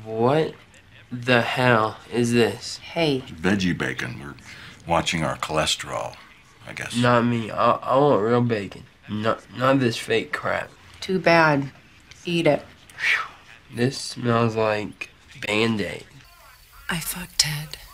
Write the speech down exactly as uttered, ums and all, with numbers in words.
What the hell is this? Hey. Veggie bacon. We're watching our cholesterol, I guess. Not me. I, I want real bacon. Not, not this fake crap. Too bad. Eat it. This smells like Band-Aid. I fucked Ted.